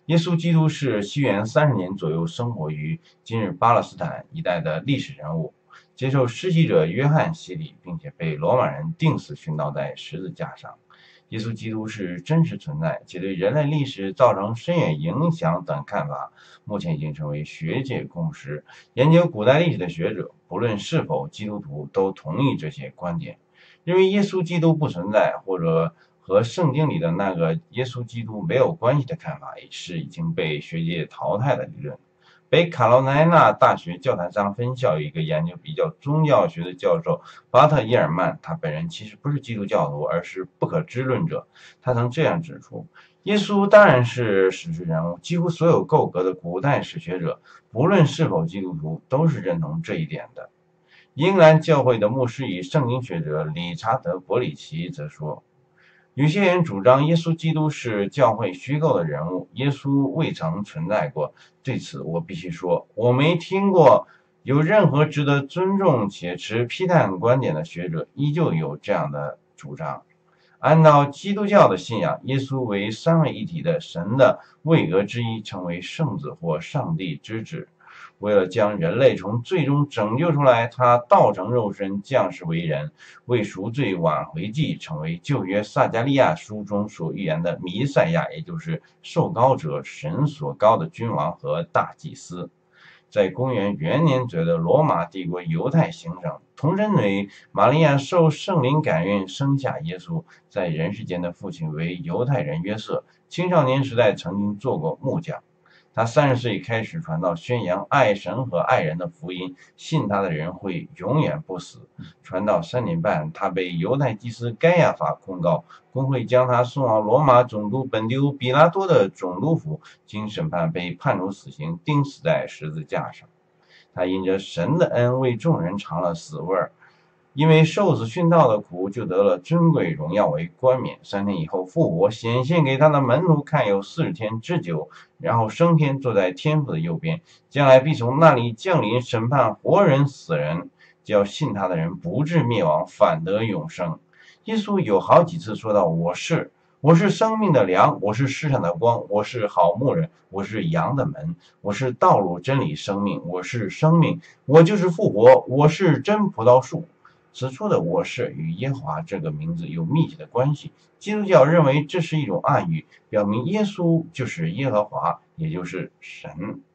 耶稣基督是西元30年左右生活于今日巴勒斯坦一带的历史人物，接受施洗者约翰洗礼，并且被罗马人钉死殉道在十字架上。耶稣基督是真实存在，且对人类历史造成深远影响等看法，目前已经成为学界共识。研究古代历史的学者，不论是否基督徒，都同意这些观点。认为耶稣基督不存在，或者和圣经里的那个耶稣基督没有关系的看法，也是已经被学界淘汰的理论。北卡罗来纳大学教坛商分校有一个研究比较宗教学的教授巴特伊尔曼，他本人其实不是基督教徒，而是不可知论者。他曾这样指出，耶稣当然是史诗人物，几乎所有够格的古代史学者，不论是否基督徒，都是认同这一点的。英格兰教会的牧师与圣经学者理查德·伯里奇则说，有些人主张耶稣基督是教会虚构的人物，耶稣未曾存在过。对此我必须说，我没听过有任何值得尊重且持批判观点的学者依旧有这样的主张。按照基督教的信仰，耶稣为三位一体的神的位格之一，成为圣子或上帝之子。为了将人类从最终拯救出来，他道成肉身，降世为人，为赎罪挽回祭，成为旧约撒迦利亚书中所预言的弥赛亚，也就是受膏者，神所膏的君王和大祭司。在公元元年左右的罗马帝国犹太行省，童贞女玛利亚受圣灵感孕，生下耶稣。在人世间的父亲为犹太人约瑟，青少年时代曾经做过木匠。他30岁开始传道，宣扬爱神和爱人的福音，信他的人会永远不死。传道3年半，他被犹太祭司该亚法控告，公会将他送往罗马总督本丢比拉多的总督府，经审判被判处死刑，钉死在十字架上。他因着神的恩为众人尝了死味儿，因为受死殉道的苦，就得了尊贵荣耀为冠冕。3天以后复活，显现给他的门徒看有40天之久，然后升天，坐在天父的右边，将来必从那里降临审判活人死人，叫信他的人不至灭亡，反得永生。耶稣有好几次说到我是生命的粮，我是世上的光，我是好牧人，我是羊的门，我是道路真理生命，我是生命，我就是复活，我是真葡萄树。此处的我是与耶和华这个名字有密切的关系。基督教认为这是一种暗语，表明耶稣就是耶和华，也就是神。